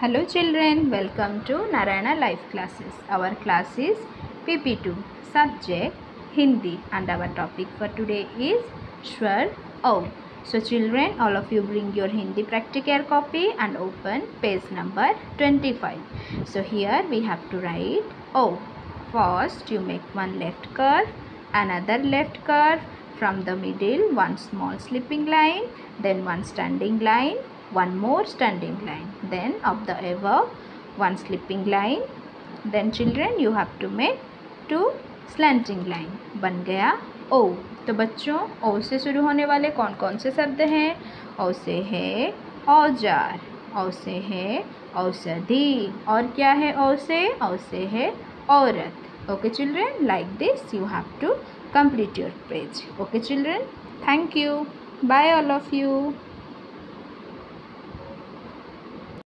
Hello children, welcome to Narayana Life Classes. Our class is PP2, subject Hindi, and our topic for today is Shwar O. So children, all of you bring your Hindi practical copy and open page number 25. So here we have to write O. First you make one left curve, another left curve, from the middle one small slipping line, then one standing line, one more standing line, then of the above one slipping line, then children you have to make two slanting line. बन गया ओ. तो बच्चों ओ से शुरू होने वाले कौन कौन से शब्द हैं? ओ से है औजार, ओ से है औषधि, और क्या है ओ से है औरत. Okay children, like this you have to complete your page. Okay children, thank you. Bye all of you.